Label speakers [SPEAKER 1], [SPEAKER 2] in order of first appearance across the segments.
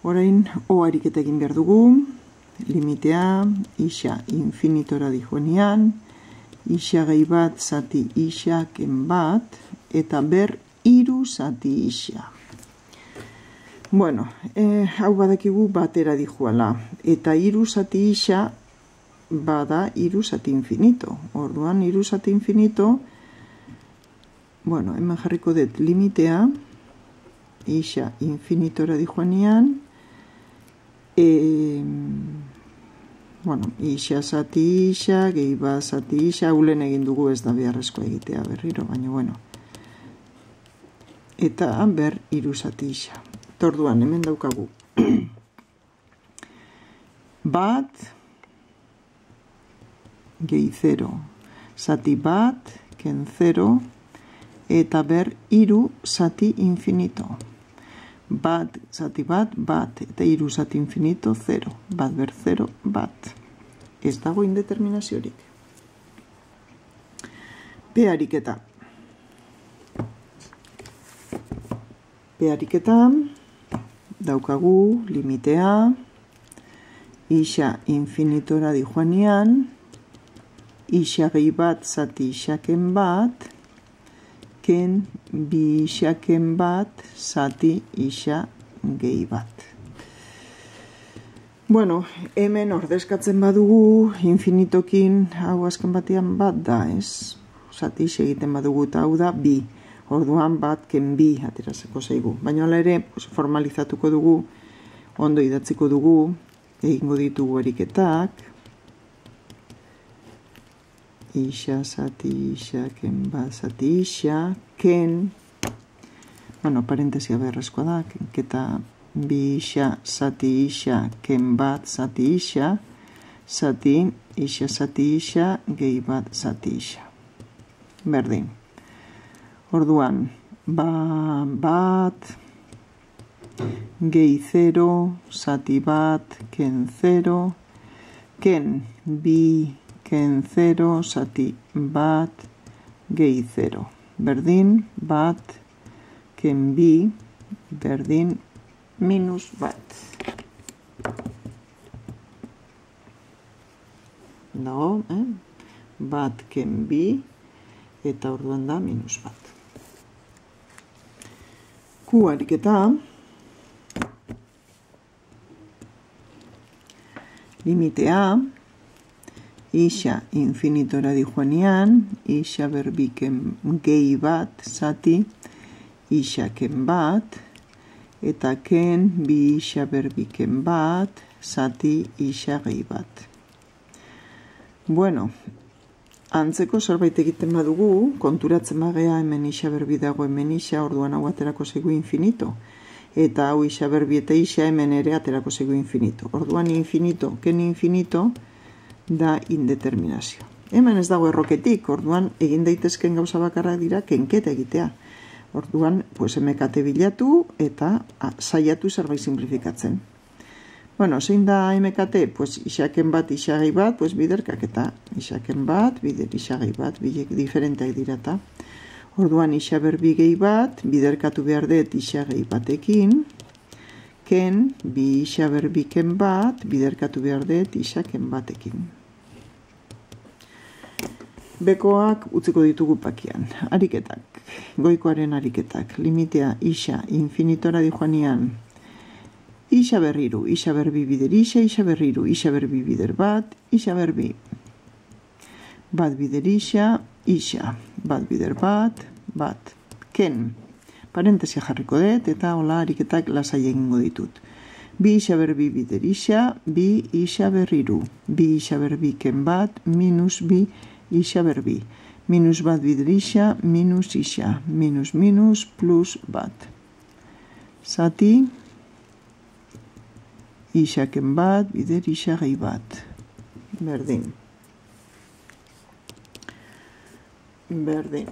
[SPEAKER 1] Orain, o ariketa egin behar dugu, limitea, isa infinitora dijoanean, isa gehi bat zati isa ken bat, eta ber hiru zati isa. Bueno, hau badakigu batera dijoala, eta hiru zati isa bada hiru zati infinito. Orduan, hiru zati infinito, bueno, hemen jarriko dut limitea, isa infinitora dijoanean, bueno, isa zati isa, gehi bat zati isa, ulen egin dugu ez da beharrezko egitea berriro, baina bueno. Eta ber hiru zati isa. Orduan, hemen daukagu. Bat, gehi 0, zati bat, ken 0, eta ber hiru zati infinito. Bat, zati bat, bat, eta hiru zati infinito, 0. Bat ber 0, bat. Ez dago indeterminaziorik. P ariketa. P ariketa, daukagu limitea, isa infinitora dijoanean, isa gehi bat zati isaken bat, ken bi isaken bat zati isa gehi bat. Bueno, hemen ordezkatzen badugu infinitokin hau azken batean bat da, ez? Zati isa egiten badugu eta hau da bi. Orduan bat ken bi aterazeko zaigu. Baina hala ere formalizatuko dugu, ondo idatziko dugu, egingo ditugu ariketak, isa, zati, isa, ken bat, zati, isa, ken, bueno, parentesia beharrezkoa da, kenketa bi isa, zati, isa, ken bat, zati, isa, zati, isa, zati, isa, gehi bat, zati, isa. Berdin. Orduan, bat, gehi 0, zati bat, ken 0, ken bi, ken 0, zati bat, gehi 0. Berdin, bat, ken bi, berdin, minus bat. Dago, bat, ken bi, eta orduan da minus bat. Q ariketa, limitea, isa infinitora dijoanean, isa berbiken gehi bat zati, isa ken bat, eta ken bi isa berbiken bat, zati isa gehi bat. Bueno, antzeko zerbait egiten badugu, konturatzen bagea hemen isa berbi dago hemen isa, orduan hau aterako zaigu infinito. Eta hau isa berbi eta isa hemen ere aterako zaigu infinito. Orduan infinito, ken infinito, da indeterminazio. Hemen ez dago erroketik, orduan egin daitezken gauza bakarra dira kenketa egitea. Orduan, pues emekate bilatu eta saiatu zerbait simplifikatzen. Bueno, zein da MKT? Pues isaken bat, isagai bat, pues biderkak eta isaken bat, bider isagai bat, bilek diferenteak dirata. Orduan isa berbi gehi bat, biderkatu behar dut isagai batekin, ken bi isa berbiken bat, biderkatu behar dut isaken batekin. Bekoak utziko ditugu pakian. Ariketak, goikoaren ariketak, limitea isa infinitora dijoanean, isa berriru, isa berbi bider isa berriru, isa berbi bider bat, isa berbi. Bat bider isa, bat bider bat, bat. Ken, parentesia jarriko dut, eta hola ariketak lasai egingo ditut. Bi isa berbi bider isa, bi isa berriru, bi isa berbi ken bat, minus bi isa berbi. Minus bat bider isa, minus isa, minus minus, plus bat. Zati, isaken bat, bider isa gehi bat. Berdin. Berdin.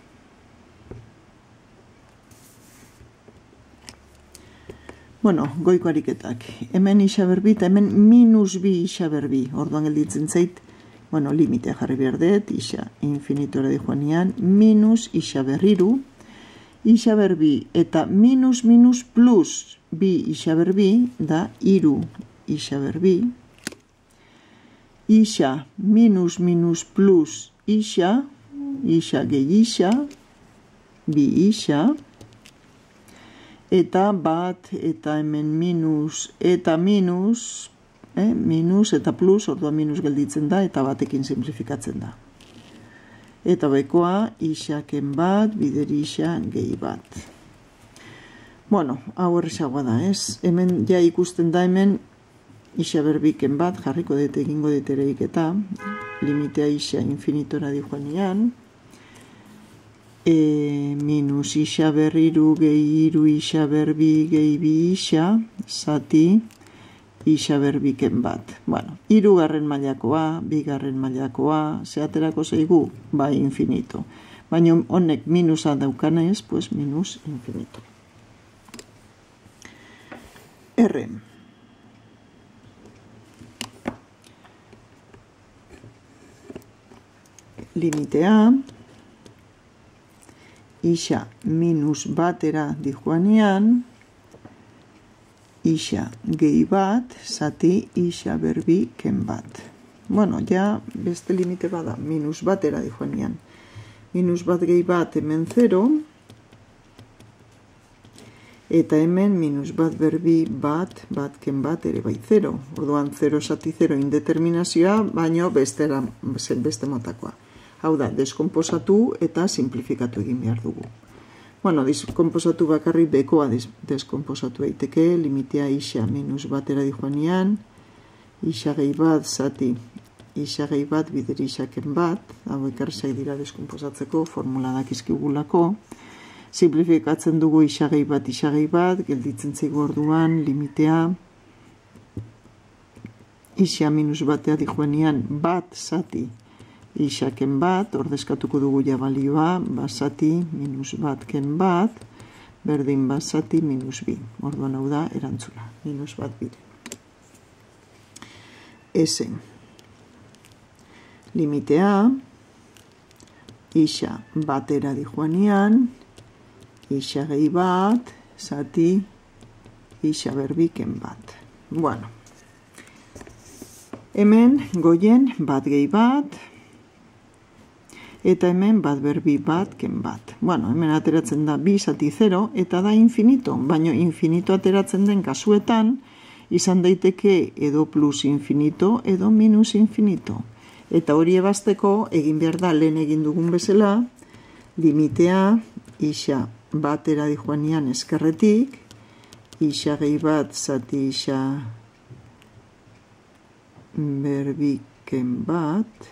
[SPEAKER 1] Bueno, goiko ariketak. Hemen isa berbi eta hemen minus bi isa berbi. Orduan gelditzen zait, bueno, limitea jarri behar dut, isa infinitora dijoanean, minus isa berriru, Ixa berbi eta minus minus plus bi ixa berbi da iru ixa berbi. Ixa minus minus plus ixa, ixa gehi ixa, bi ixa. Eta bat eta hemen minus eta minus, minus eta plus, orduan minus gelditzen da eta batekin simplifikatzen da. Eta bekoa, ixaken bat, bider ixa, gehi bat. Bueno, hau erresagoa da, ez? Hemen ja ikusten da hemen ixa berbiken bat, jarriko dut egingo dut ereik eta limitea ixa infinitora dijoanean. Minus ixa berriru, gehi iru ixa berbi, gehi bi ixa, zati ixa berbiken bat. Bueno, hirugarren mailakoa, bigarren mailakoa, zeaterako zaigu, bai infinito. Baina honek minusa daukanez, pues minus infinito. R. Limitea ixa minus batera dijoanean, ixa gehi bat, zati ixa berbi ken bat. Bueno, ja beste limite bada, minus batera dijoanean. Minus bat gehi bat hemen 0, eta hemen minus bat berbi bat, bat ken bat ere bai 0. Orduan 0 zati 0 indeterminazioa, baino beste motakoa. Hau da, deskomposatu eta simplifikatu egin behar dugu. Bueno, deskomposatu bakarrik bekoa deskomposatu daiteke, limitea ixa minus batera dijoanean, ixa gehi bat, zati, ixa gehi bat, bider ixaken bat, hau ekarrizak dira deskomposatzeko, formula dakizkigulako, simplifikatzen dugu ixa gehi bat, gelditzen zaigu orduan, limitea, ixa minus batera dijoanean, bat, zati, ixaken bat, ordezkatuko dugu ja balioa, basati minus bat ken bat, berdin basati minus bi. Orduan hau da erantzuna, minus bat bire. S. Limitea, ixa batera dijoanean, ixa gehi bat, zati, ixa berbi ken bat. Bueno, hemen goien bat gehi bat, eta hemen bat berbi bat ken bat. Bueno, hemen ateratzen da bi zati 0 eta da infinito, baina infinito ateratzen den kasuetan izan daiteke edo plus infinito edo minus infinito. Eta hori ebazteko egin behar da lehen egin dugun bezala, limitea ixa batera dijoanean eskerretik, ixa gehi bat zati ixa berbi ken bat,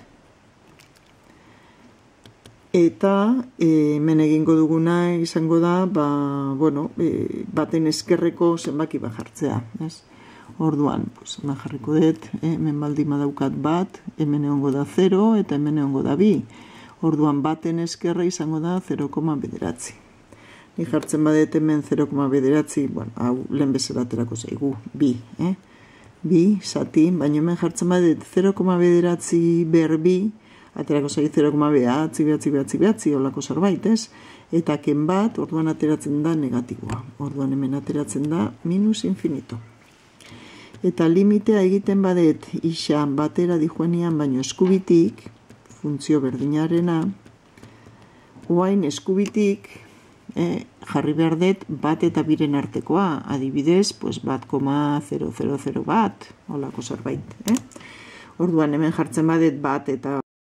[SPEAKER 1] eta hemen egingo duguna izango da, baten eskerreko zenbaki bat jartzea. Orduan, hemen jarriko dut, hemen baldin badaukat bat, hemen egongo da 0 eta hemen egongo da 2. Orduan, baten eskerra izango da 0,9. Ni jartzen badet hemen 0,9, hau lehen bezala aterako zaigu, 2. 2 zati, baina hemen jartzen badet 0,9 berbi, aterako zai 0,9, olako zerbait, ez? Eta ken bat, orduan ateratzen da negatiboa. Orduan hemen ateratzen da minus infinito. Eta limitea egiten badet ixa batera dijoanean baino eskubitik, funtzio berdinarena, oain eskubitik jarri behar dut bat eta biren artekoa, adibidez, bat, 0,001, olako zerbait. Orduan hemen jartzen badet bat eta